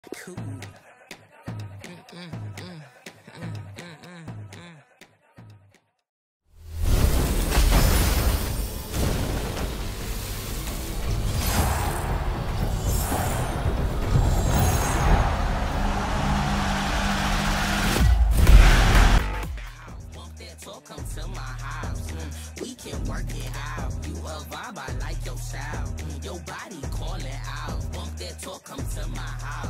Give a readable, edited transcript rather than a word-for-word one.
Cool. Come to my house, we can work it out. You a vibe, I like your style. Your body calling out. Bump that talk, come to my house.